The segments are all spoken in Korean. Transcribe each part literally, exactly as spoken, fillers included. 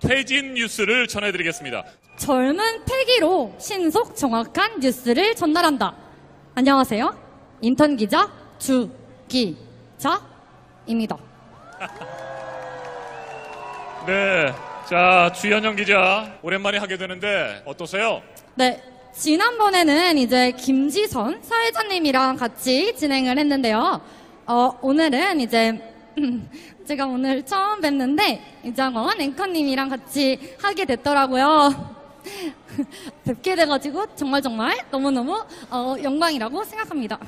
조태진 뉴스를 전해드리겠습니다. 젊은 패기로 신속 정확한 뉴스를 전달한다. 안녕하세요. 인턴 기자 주기자입니다. 네, 자 주현영 기자 오랜만에 하게 되는데 어떠세요? 네, 지난번에는 이제 김지선 사회자님이랑 같이 진행을 했는데요. 어, 오늘은 이제 제가 오늘 처음 뵙는데 이장원 앵커님이랑 같이 하게 됐더라고요. 뵙게 돼가지고 정말 정말 너무너무 어, 영광이라고 생각합니다.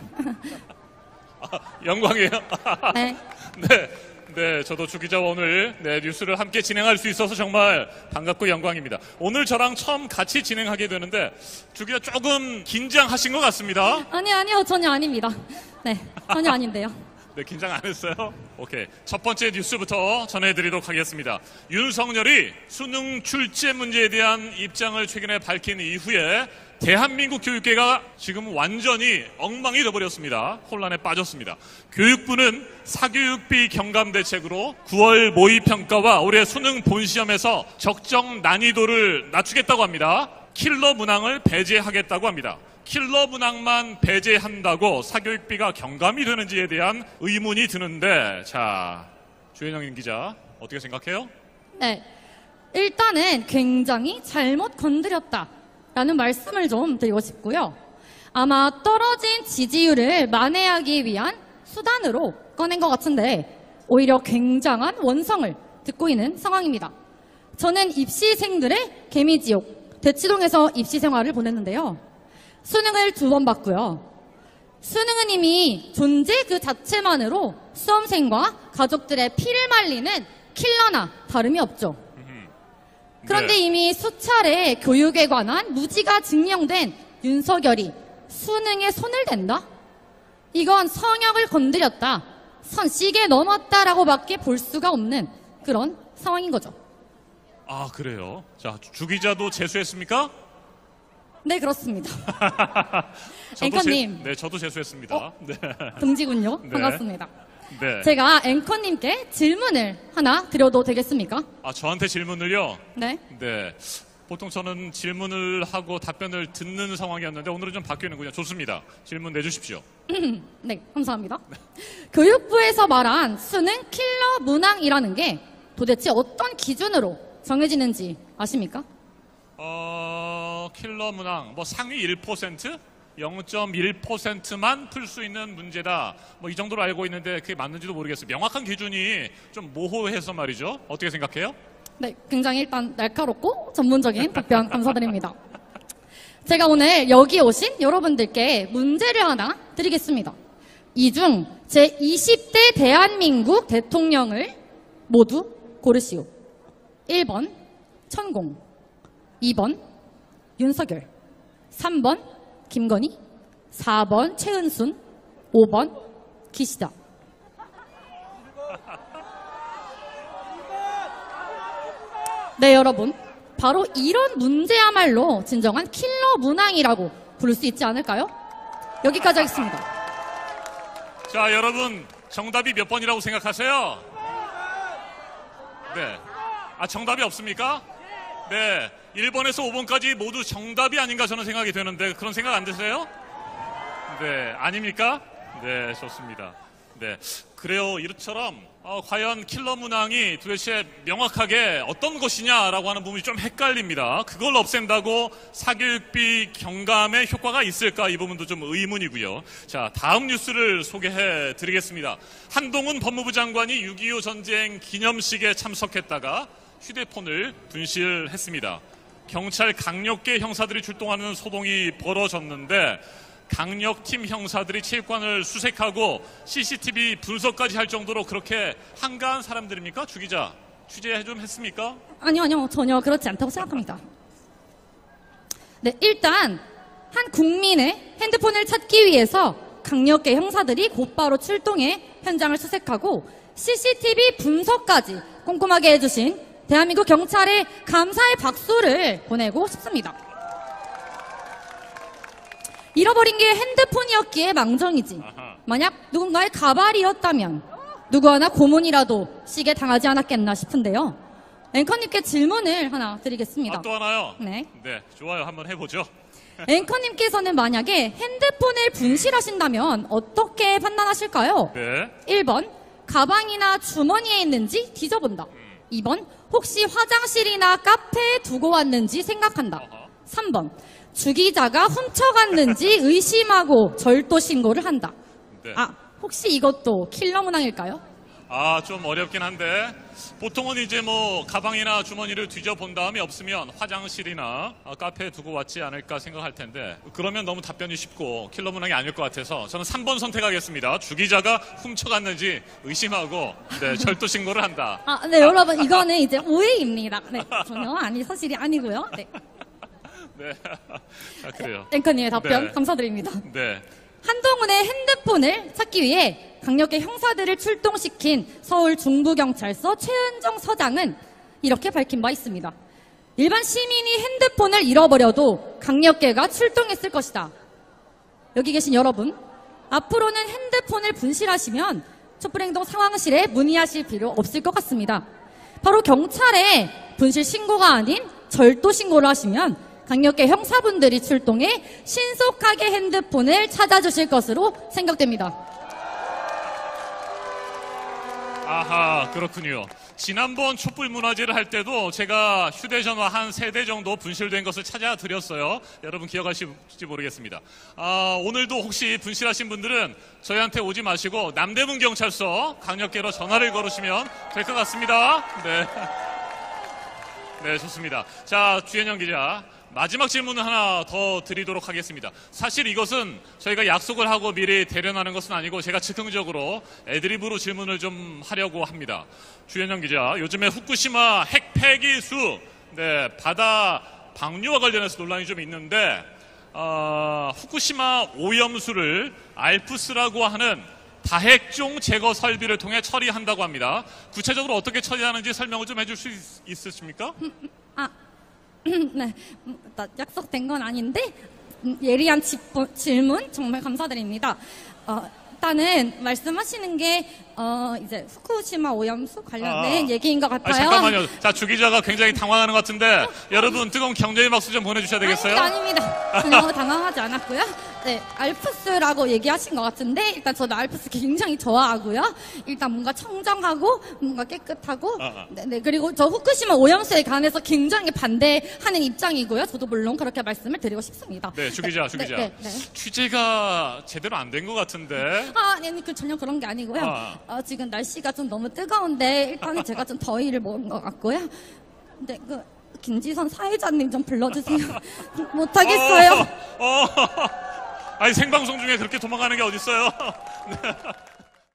아, 영광이에요? 네. 네, 네, 저도 주 기자와 오늘 네, 뉴스를 함께 진행할 수 있어서 정말 반갑고 영광입니다. 오늘 저랑 처음 같이 진행하게 되는데 주 기자 조금 긴장하신 것 같습니다. 아니 아니요 전혀 아닙니다. 네, 전혀 아닌데요. 네, 긴장 안 했어요? 오케이. 첫 번째 뉴스부터 전해드리도록 하겠습니다. 윤석열이 수능 출제 문제에 대한 입장을 최근에 밝힌 이후에 대한민국 교육계가 지금 완전히 엉망이 되어버렸습니다. 혼란에 빠졌습니다. 교육부는 사교육비 경감 대책으로 구월 모의평가와 올해 수능 본시험에서 적정 난이도를 낮추겠다고 합니다. 킬러 문항을 배제하겠다고 합니다. 킬러 문항만 배제한다고 사교육비가 경감이 되는지에 대한 의문이 드는데, 자, 주현영 기자 어떻게 생각해요? 네, 일단은 굉장히 잘못 건드렸다라는 말씀을 좀 드리고 싶고요. 아마 떨어진 지지율을 만회하기 위한 수단으로 꺼낸 것 같은데 오히려 굉장한 원성을 듣고 있는 상황입니다. 저는 입시생들의 개미지옥 대치동에서 입시 생활을 보냈는데요. 수능을 두 번 봤고요. 수능은 이미 존재 그 자체만으로 수험생과 가족들의 피를 말리는 킬러나 다름이 없죠. 그런데 네. 이미 수차례 교육에 관한 무지가 증명된 윤석열이 수능에 손을 댄다? 이건 성역을 건드렸다, 선씨게 넘었다라고 밖에 볼 수가 없는 그런 상황인 거죠. 아, 그래요? 자, 주 기자도 재수했습니까? 네, 그렇습니다. 저도 앵커님. 제, 네, 저도 재수했습니다. 어? 네. 동지군요. 네. 반갑습니다. 네. 제가 앵커님께 질문을 하나 드려도 되겠습니까? 아, 저한테 질문을요? 네. 네. 보통 저는 질문을 하고 답변을 듣는 상황이었는데 오늘은 좀 바뀌는군요. 좋습니다. 질문 내주십시오. 네, 감사합니다. 교육부에서 말한 수능 킬러 문항이라는 게 도대체 어떤 기준으로 정해지는지 아십니까? 어, 킬러 문항, 뭐 상위 일 퍼센트? 영 점 일 퍼센트만 풀 수 있는 문제다. 뭐 이 정도로 알고 있는데 그게 맞는지도 모르겠어요. 명확한 기준이 좀 모호해서 말이죠. 어떻게 생각해요? 네, 굉장히 일단 날카롭고 전문적인 답변 감사드립니다. 제가 오늘 여기 오신 여러분들께 문제를 하나 드리겠습니다. 이 중 제이십 대 대한민국 대통령을 모두 고르시오. 일 번 천공, 이 번 윤석열, 삼 번 김건희, 사 번 최은순, 오 번 기시다. 네, 여러분, 바로 이런 문제야말로 진정한 킬러 문항이라고 부를 수 있지 않을까요? 여기까지 하겠습니다. 자, 여러분 정답이 몇 번이라고 생각하세요? 네. 아, 정답이 없습니까? 네. 일 번에서 오 번까지 모두 정답이 아닌가 저는 생각이 되는데 그런 생각 안 드세요? 네. 아닙니까? 네, 좋습니다. 네. 그래요. 이처럼 어, 과연 킬러 문항이 도대체 명확하게 어떤 것이냐라고 하는 부분이 좀 헷갈립니다. 그걸 없앤다고 사교육비 경감에 효과가 있을까? 이 부분도 좀 의문이고요. 자, 다음 뉴스를 소개해 드리겠습니다. 한동훈 법무부 장관이 육이오 전쟁 기념식에 참석했다가 휴대폰을 분실했습니다. 경찰 강력계 형사들이 출동하는 소동이 벌어졌는데 강력팀 형사들이 체육관을 수색하고 씨씨티비 분석까지 할 정도로 그렇게 한가한 사람들입니까? 주 기자, 취재 좀 했습니까? 아니요, 아니요. 전혀 그렇지 않다고 생각합니다. 네, 일단 한 국민의 핸드폰을 찾기 위해서 강력계 형사들이 곧바로 출동해 현장을 수색하고 씨씨티비 분석까지 꼼꼼하게 해주신 대한민국 경찰에 감사의 박수를 보내고 싶습니다. 잃어버린 게 핸드폰이었기에 망정이지. 만약 누군가의 가발이었다면 누구 하나 고문이라도 시게 당하지 않았겠나 싶은데요. 앵커님께 질문을 하나 드리겠습니다. 아, 또 하나요? 네. 네, 좋아요. 한번 해보죠. 앵커님께서는 만약에 핸드폰을 분실하신다면 어떻게 판단하실까요? 네. 일 번, 가방이나 주머니에 있는지 뒤져본다. 이 번, 혹시 화장실이나 카페에 두고 왔는지 생각한다. 어허. 삼 번, 주기자가 훔쳐갔는지 의심하고 절도 신고를 한다. 네. 아, 혹시 이것도 킬러 문항일까요? 아, 좀 어렵긴 한데 보통은 이제 뭐 가방이나 주머니를 뒤져본 다음에 없으면 화장실이나 어, 카페에 두고 왔지 않을까 생각할 텐데 그러면 너무 답변이 쉽고 킬러 문항이 아닐 것 같아서 저는 삼 번 선택하겠습니다. 주기자가 훔쳐갔는지 의심하고 네, 절도 신고를 한다. 아, 네, 여러분, 이거는 이제 오해입니다. 네, 전혀 아니, 사실이 아니고요. 네. 네. 아, 그래요. 앵커님의 답변 네. 감사드립니다. 네. 한동훈의 핸드폰을 찾기 위해 강력계 형사들을 출동시킨 서울 중부경찰서 최은정 서장은 이렇게 밝힌 바 있습니다. 일반 시민이 핸드폰을 잃어버려도 강력계가 출동했을 것이다. 여기 계신 여러분, 앞으로는 핸드폰을 분실하시면 촛불행동 상황실에 문의하실 필요 없을 것 같습니다. 바로 경찰에 분실 신고가 아닌 절도 신고를 하시면 강력계 형사분들이 출동해 신속하게 핸드폰을 찾아주실 것으로 생각됩니다. 아하, 그렇군요. 지난번 촛불 문화제를 할 때도 제가 휴대전화 한 세 대 정도 분실된 것을 찾아드렸어요. 여러분 기억하실지 모르겠습니다. 아, 오늘도 혹시 분실하신 분들은 저희한테 오지 마시고 남대문 경찰서 강력계로 전화를 걸으시면 될 것 같습니다. 네. 네, 좋습니다. 자, 주현영 기자. 마지막 질문을 하나 더 드리도록 하겠습니다. 사실 이것은 저희가 약속을 하고 미리 대련하는 것은 아니고 제가 즉흥적으로 애드리브로 질문을 좀 하려고 합니다. 주현영 기자, 요즘에 후쿠시마 핵 폐기수, 네, 바다 방류와 관련해서 논란이 좀 있는데 어, 후쿠시마 오염수를 알프스라고 하는 다핵종 제거 설비를 통해 처리한다고 합니다. 구체적으로 어떻게 처리하는지 설명을 좀 해줄 수 있, 있으십니까? 아, 네, 음, 나 약속된 건 아닌데 음, 예리한 집- 질문 정말 감사드립니다. 어, 일단은 말씀하시는 게 어, 이제 후쿠시마 오염수 관련된 아. 얘기인 것 아, 같아요. 잠깐만요. 자, 주 기자가 굉장히 당황하는 것 같은데 여러분 뜨거운 경제의 박수 좀 보내주셔야 되겠어요? 아닙니다, 아닙니다. 전혀 당황하지 않았고요. 네, 알프스라고 얘기하신 것 같은데 일단 저도 알프스 굉장히 좋아하고요. 일단 뭔가 청정하고 뭔가 깨끗하고 아, 아. 네, 네, 그리고 저 후쿠시마 오염수에 관해서 굉장히 반대하는 입장이고요. 저도 물론 그렇게 말씀을 드리고 싶습니다. 네, 주 기자, 주 네, 기자. 네, 네. 취재가 제대로 안 된 것 같은데. 아, 아니, 아니, 그 전혀 그런 게 아니고요. 아. 어, 지금 날씨가 좀 너무 뜨거운데 일단은 제가 좀 더위를 먹은 것 같고요. 근데 그 김지선 사회자님 좀 불러주세요. 못하겠어요. 어, 어. 아니 생방송 중에 그렇게 도망가는 게 어딨어요? 네.